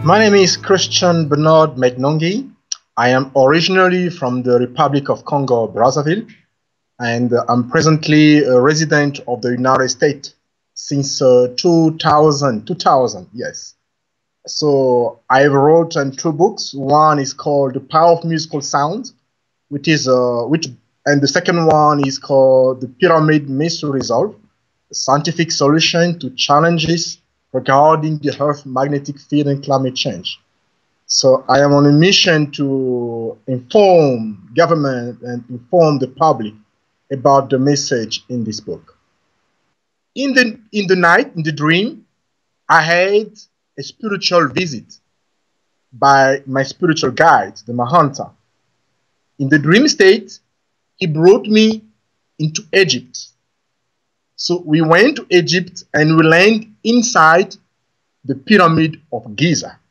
My name is Christian Bernard McNongi. I am originally from the Republic of Congo, Brazzaville, and I'm presently a resident of the United States since 2000, yes. So I've written two books. One is called The Power of Musical Sound, and the second one is called The Pyramid Mystery Resolved, a scientific solution to challenges regarding the Earth's magnetic field and climate change. So I am on a mission to inform government and inform the public about the message in this book. In the night, in the dream, I had a spiritual visit by my spiritual guide, the Mahanta. In the dream state, he brought me into Egypt. So we went to Egypt and we landed inside the Pyramid of Giza.